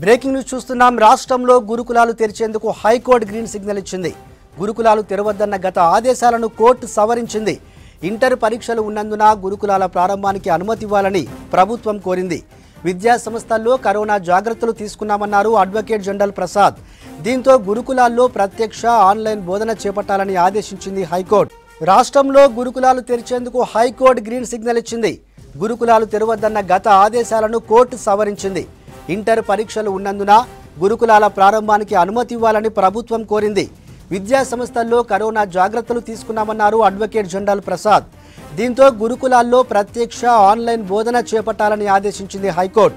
Breaking news చూస్తున్నాం. రాష్ట్రంలో గురుకులాలు తెరిచేందుకు హైకోర్టు గ్రీన్ సిగ్నల్ ఇచ్చింది. గురుకులాలు తెరవద్దన్న గత ఆదేశాలను కోర్టు సవరించింది. ఇంటర్ పరీక్షలు ఉన్నందున గురుకులాల ప్రారంభానికి అనుమతి ఇవ్వాలని ప్రభుత్వం కోరింది. విద్యా సంస్థల్లో కరోనా జాగ్రత్తలు తీసుకున్నామన్నారు అడ్వకేట్ జనరల్ ప్రసాద్. దీంతో గురుకులాల్లో ప్రత్యక్ష ఆన్లైన్ బోధన చేపట్టాలని ఆదేశించింది హైకోర్టు. రాష్ట్రంలో గురుకులాలు తెరిచేందుకు హైకోర్టు గ్రీన్ సిగ్నల్ ఇచ్చింది. గురుకులాలు తెరవద్దన్న గత ఆదేశాలను కోర్టు సవరించింది. ఇంటర్ పరీక్షలు ఉన్నందున గురుకులాల ప్రారంభానికి అనుమతి ఇవ్వాలని ప్రభుత్వం కోరింది. విద్యా సంస్థల్లో కరోనా జాగ్రత్తలు తీసుకున్నామన్నారు అడ్వకేట్ జనరల్ ప్రసాద్. దీంతో గురుకులాల్లో ప్రత్యక్ష ఆన్లైన్ బోధన చేపట్టాలని ఆదేశించింది హైకోర్టు.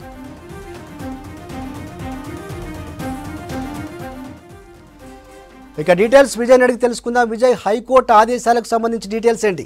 ఇక డీటెయిల్స్ విజయ్ అడిగి తెలుసుకుందాం. విజయ్, హైకోర్టు ఆదేశాలకు సంబంధించి డీటెయిల్స్ ఏంటి?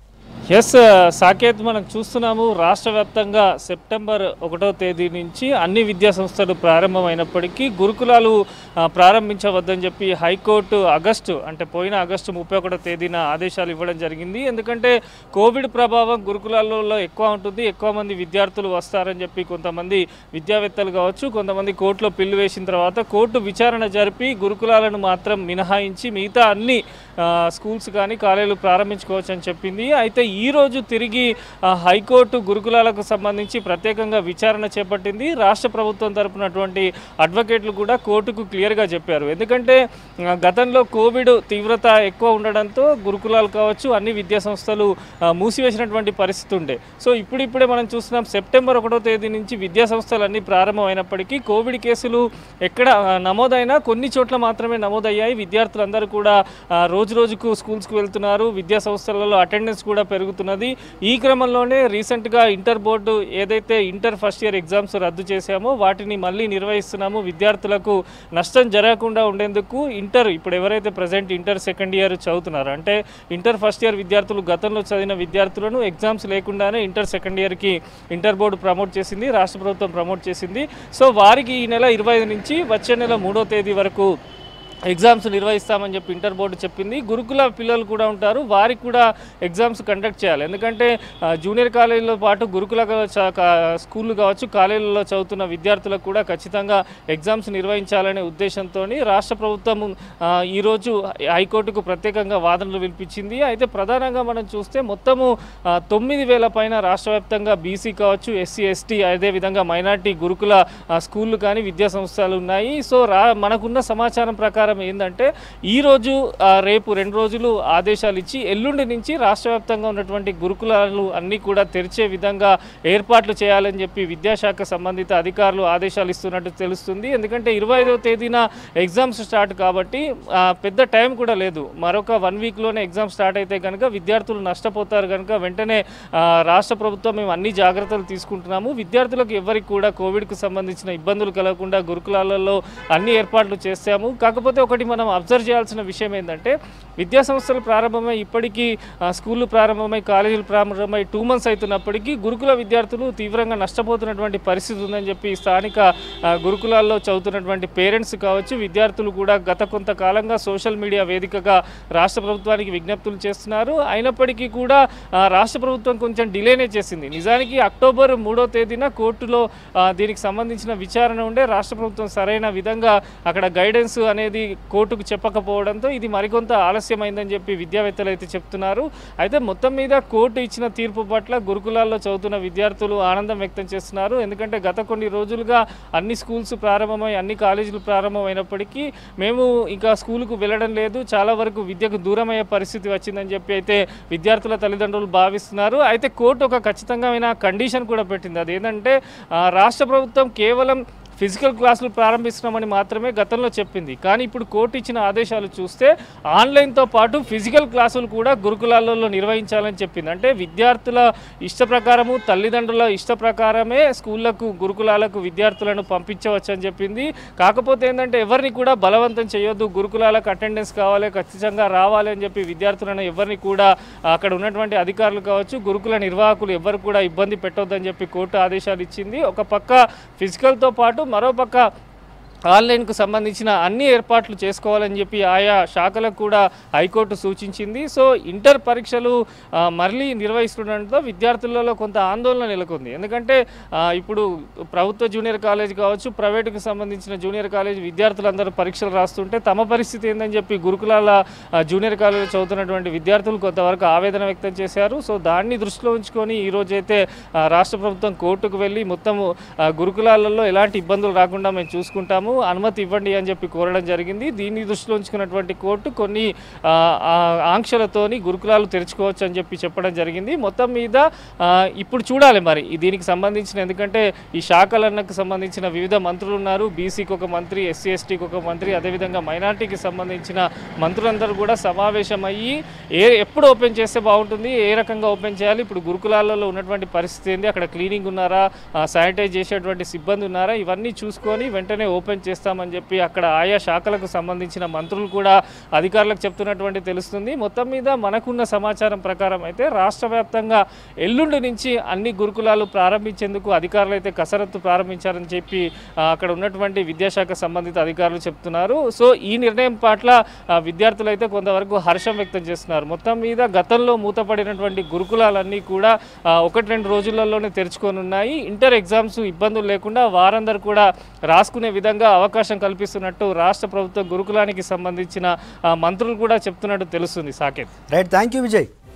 ఎస్ సాకేత్, మనం చూస్తున్నాము రాష్ట్ర వ్యాప్తంగా సెప్టెంబర్ 1వ తేదీ నుంచి అన్ని విద్యా సంస్థలు ప్రారంభమైనప్పటికీ గురుకులాలు ప్రారంభించవద్దని చెప్పి హైకోర్టు పోయిన ఆగస్టు 31వ తేదీన ఆదేశాలు ఇవ్వడం జరిగింది. ఎందుకంటే కోవిడ్ ప్రభావం గురుకులాల్లో ఎక్కువ ఉంటుంది, ఎక్కువ మంది విద్యార్థులు వస్తారని చెప్పి కొంతమంది విద్యావేత్తలు కావచ్చు, కొంతమంది కోర్టులో పిల్లు వేసిన తర్వాత కోర్టు విచారణ జరిపి గురుకులాలను మాత్రం మినహాయించి మిగతా అన్ని స్కూల్స్ కానీ కాలేజీలు ప్రారంభించుకోవచ్చు అని చెప్పింది. అయితే ఈరోజు తిరిగి హైకోర్టు గురుకులాలకు సంబంధించి ప్రత్యేకంగా విచారణ చేపట్టింది. రాష్ట్ర ప్రభుత్వం తరపునటువంటి అడ్వకేట్లు కూడా కోర్టుకు క్లియర్గా చెప్పారు. ఎందుకంటే గతంలో కోవిడ్ తీవ్రత ఎక్కువ ఉండడంతో గురుకులాలు కావచ్చు అన్ని విద్యా సంస్థలు మూసివేసినటువంటి పరిస్థితి ఉండే. సో ఇప్పుడిప్పుడే మనం చూస్తున్నాం సెప్టెంబర్ 1వ తేదీ నుంచి విద్యా సంస్థలన్నీ ప్రారంభమైనప్పటికీ కోవిడ్ కేసులు ఎక్కడ నమోదైనా కొన్ని చోట్ల మాత్రమే నమోదయ్యాయి. విద్యార్థులందరూ కూడా రోజుకు స్కూల్స్కి వెళ్తున్నారు. విద్యా సంస్థలలో అటెండెన్స్ కూడా పెరుగుతున్నది. ఈ క్రమంలోనే రీసెంట్గా ఇంటర్ బోర్డు ఏదైతే ఇంటర్ ఫస్ట్ ఇయర్ ఎగ్జామ్స్ రద్దు చేశామో వాటిని మళ్ళీ నిర్వహిస్తున్నాము. విద్యార్థులకు నష్టం జరగకుండా ఉండేందుకు ఇప్పుడు ఎవరైతే ప్రజెంట్ ఇంటర్ సెకండ్ ఇయర్ చదువుతున్నారో అంటే ఇంటర్ ఫస్ట్ ఇయర్ విద్యార్థులు గతంలో చదివిన విద్యార్థులను ఎగ్జామ్స్ లేకుండానే ఇంటర్ సెకండ్ ఇయర్కి ఇంటర్ బోర్డు ప్రమోట్ చేసింది, రాష్ట్ర ప్రభుత్వం ప్రమోట్ చేసింది. సో వారికి ఈ నెల 25 నుంచి వచ్చే నెల 3వ తేదీ వరకు ఎగ్జామ్స్ నిర్వహిస్తామని చెప్పి ఇంటర్ బోర్డు చెప్పింది. గురుకుల పిల్లలు కూడా ఉంటారు, వారికి కూడా ఎగ్జామ్స్ కండక్ట్ చేయాలి. ఎందుకంటే జూనియర్ కాలేజీలో పాటు గురుకుల స్కూళ్ళు కావచ్చు కాలేజీలలో చదువుతున్న విద్యార్థులకు కూడా ఖచ్చితంగా ఎగ్జామ్స్ నిర్వహించాలనే ఉద్దేశంతో రాష్ట్ర ప్రభుత్వం ఈరోజు హైకోర్టుకు ప్రత్యేకంగా వాదనలు వినిపించింది. అయితే ప్రధానంగా మనం చూస్తే మొత్తము 9,000 పైన రాష్ట్ర వ్యాప్తంగా బీసీ కావచ్చు, ఎస్సీ ఎస్టీ అదేవిధంగా మైనార్టీ గురుకుల స్కూళ్ళు కానీ విద్యా సంస్థలు ఉన్నాయి. సో మనకున్న సమాచారం ప్రకారం ఏంటంటే ఈరోజు రేపు 2 రోజులు ఆదేశాలు ఇచ్చి ఎల్లుండి నుంచి రాష్ట్ర వ్యాప్తంగా ఉన్నటువంటి గురుకులాలు అన్నీ కూడా తెరిచే విధంగా ఏర్పాట్లు చేయాలని చెప్పి విద్యాశాఖ సంబంధిత అధికారులు ఆదేశాలు ఇస్తున్నట్టు తెలుస్తుంది. ఎందుకంటే 25వ తేదీన ఎగ్జామ్స్ స్టార్ట్ కాబట్టి పెద్ద టైం కూడా లేదు. మరొక 1 వీక్లోనే ఎగ్జామ్ స్టార్ట్ అయితే కనుక విద్యార్థులు నష్టపోతారు. కనుక వెంటనే రాష్ట్ర ప్రభుత్వం మేము అన్ని జాగ్రత్తలు తీసుకుంటున్నాము, విద్యార్థులకు ఎవరికి కూడా కోవిడ్కు సంబంధించిన ఇబ్బందులు కలగకుండా గురుకులాలలో అన్ని ఏర్పాట్లు చేస్తాము. కాకపోతే ఒకటి మనం అబ్జర్వ్ చేయాల్సిన విషయం ఏంటంటే విద్యా సంస్థలు ప్రారంభమై ఇప్పటికీ స్కూళ్ళు ప్రారంభమై కాలేజీలు ప్రారంభమై 2 months అవుతున్నప్పటికీ గురుకుల విద్యార్థులు తీవ్రంగా నష్టపోతున్నటువంటి పరిస్థితి ఉందని చెప్పి స్థానిక గురుకులాల్లో చదువుతున్నటువంటి పేరెంట్స్ కావచ్చు విద్యార్థులు కూడా గత కొంతకాలంగా సోషల్ మీడియా వేదికగా రాష్ట్ర ప్రభుత్వానికి విజ్ఞప్తులు చేస్తున్నారు. అయినప్పటికీ కూడా రాష్ట్ర ప్రభుత్వం కొంచెం డిలేనే చేసింది. నిజానికి అక్టోబర్ 3వ తేదీన కోర్టులో దీనికి సంబంధించిన విచారణ ఉండే రాష్ట్ర ప్రభుత్వం సరైన విధంగా అక్కడ గైడెన్స్ అనేది కోర్టుకు చెప్పకపోవడంతో ఇది మరికొంత ఆలస్యమైందని చెప్పి విద్యావేత్తలు అయితే చెప్తున్నారు. అయితే మొత్తం మీద కోర్టు ఇచ్చిన తీర్పు పట్ల గురుకులాల్లో చదువుతున్న విద్యార్థులు ఆనందం వ్యక్తం చేస్తున్నారు. ఎందుకంటే గత కొన్ని రోజులుగా అన్ని స్కూల్స్ ప్రారంభమై అన్ని కాలేజీలు ప్రారంభమైనప్పటికీ మేము ఇంకా స్కూలుకు వెళ్ళడం లేదు, చాలా వరకు విద్యకు దూరమయ్యే పరిస్థితి వచ్చిందని చెప్పి అయితే విద్యార్థుల తల్లిదండ్రులు భావిస్తున్నారు. అయితే కోర్టు ఒక ఖచ్చితంగా కండిషన్ కూడా పెట్టింది. అదేంటంటే రాష్ట్ర ప్రభుత్వం కేవలం ఫిజికల్ క్లాసులు ప్రారంభిస్తున్నామని మాత్రమే గతంలో చెప్పింది. కానీ ఇప్పుడు కోర్టు ఇచ్చిన ఆదేశాలు చూస్తే ఆన్లైన్తో పాటు ఫిజికల్ క్లాసులు కూడా గురుకులాలలో నిర్వహించాలని చెప్పింది. అంటే విద్యార్థుల ఇష్ట ప్రకారము తల్లిదండ్రుల ఇష్ట ప్రకారమే స్కూళ్లకు గురుకులాలకు విద్యార్థులను పంపించవచ్చు అని చెప్పింది. కాకపోతే ఏంటంటే ఎవరిని కూడా బలవంతం చేయొద్దు, గురుకులాలకు అటెండెన్స్ కావాలి, ఖచ్చితంగా రావాలి అని చెప్పి విద్యార్థులను ఎవరిని కూడా అక్కడ ఉన్నటువంటి అధికారులు కావచ్చు గురుకుల నిర్వాహకులు ఎవరు కూడా ఇబ్బంది పెట్టొద్దని చెప్పి కోర్టు ఆదేశాలు ఇచ్చింది. ఒక పక్క ఫిజికల్తో పాటు మరోపక్క ఆన్లైన్కు సంబంధించిన అన్ని ఏర్పాట్లు చేసుకోవాలని చెప్పి ఆయా శాఖలకు కూడా హైకోర్టు సూచించింది. సో ఇంటర్ పరీక్షలు మళ్ళీ నిర్వహిస్తుండడంతో విద్యార్థులలో కొంత ఆందోళన నెలకొంది. ఎందుకంటే ఇప్పుడు ప్రభుత్వ జూనియర్ కాలేజ్ కావచ్చు, ప్రైవేటుకు సంబంధించిన జూనియర్ కాలేజ్ విద్యార్థులందరూ పరీక్షలు రాస్తుంటే తమ పరిస్థితి ఏందని చెప్పి గురుకులాల జూనియర్ కాలేజ్ చదువుతున్నటువంటి విద్యార్థులు కొంతవరకు ఆవేదన వ్యక్తం చేశారు. సో దాన్ని దృష్టిలో ఉంచుకొని ఈరోజైతే రాష్ట్ర ప్రభుత్వం కోర్టుకు వెళ్ళి మొత్తం గురుకులాలలో ఎలాంటి ఇబ్బందులు రాకుండా మేము చూసుకుంటాము, అనుమతి ఇవ్వండి అని చెప్పి కోరడం జరిగింది. దీన్ని దృష్టిలో ఉంచుకున్నటువంటి కోర్టు కొన్ని ఆంక్షలతోని గురుకులాలు తెరుచుకోవచ్చు అని చెప్పి చెప్పడం జరిగింది. మొత్తం మీద ఇప్పుడు చూడాలి మరి దీనికి సంబంధించిన, ఎందుకంటే ఈ శాఖలకు సంబంధించిన వివిధ మంత్రులు ఉన్నారు. బీసీకి ఒక మంత్రి, ఎస్సీ ఎస్టీకి ఒక మంత్రి, అదేవిధంగా మైనార్టీకి సంబంధించిన మంత్రులందరూ కూడా సమావేశమయ్యి ఎప్పుడు ఓపెన్ చేస్తే బాగుంటుంది, ఏ రకంగా ఓపెన్ చేయాలి, ఇప్పుడు గురుకులాలలో ఉన్నటువంటి పరిస్థితి ఏంది, అక్కడ క్లీనింగ్ ఉన్నారా, శానిటైజ్ చేసేటువంటి సిబ్బంది ఉన్నారా, ఇవన్నీ చూసుకొని వెంటనే ఓపెన్ చేస్తామని చెప్పి అక్కడ ఆయా శాఖలకు సంబంధించిన మంత్రులు కూడా అధికారులకు చెప్తున్నటువంటి తెలుస్తుంది. మొత్తం మీద మనకున్న సమాచారం ప్రకారం అయితే రాష్ట్ర వ్యాప్తంగా ఎల్లుండి నుంచి అన్ని గురుకులాలు ప్రారంభించేందుకు అధికారులు అయితే కసరత్తు ప్రారంభించారని చెప్పి అక్కడ ఉన్నటువంటి విద్యాశాఖ సంబంధిత అధికారులు చెప్తున్నారు. సో ఈ నిర్ణయం పట్ల విద్యార్థులు అయితే కొంతవరకు హర్షం వ్యక్తం చేస్తున్నారు. మొత్తం మీద గతంలో మూతపడినటువంటి గురుకులాలన్నీ కూడా 1-2 రోజులలోనే తెరుచుకొని ఉన్నాయి. ఇంటర్ ఎగ్జామ్స్ ఇబ్బందులు లేకుండా వారందరూ కూడా రాసుకునే విధంగా అవకాశం కల్పిస్తున్నట్టు రాష్ట్ర ప్రభుత్వ గురుకులానికి సంబంధించిన మంత్రులు కూడా చెప్తున్నట్టు తెలుస్తుంది. Saketh. Right, thank you Vijay.